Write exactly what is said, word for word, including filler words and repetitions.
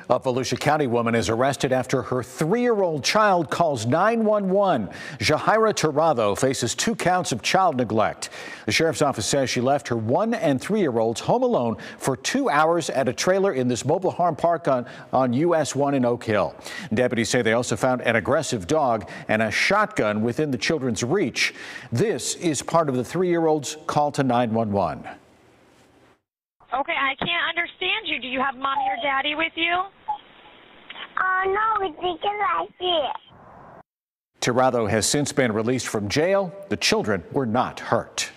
A Volusia County woman is arrested after her three-year-old child calls nine one one. Jahaira Tirado faces two counts of child neglect. The sheriff's office says she left her one and three-year-olds home alone for two hours at a trailer in this mobile home park on, on U S one in Oak Hill. Deputies say they also found an aggressive dog and a shotgun within the children's reach. This is part of the three-year-old's call to nine one one. Okay, I can't understand you. Do you have mommy or daddy with you? Oh, no, it's because I see it. Tirado has since been released from jail. The children were not hurt.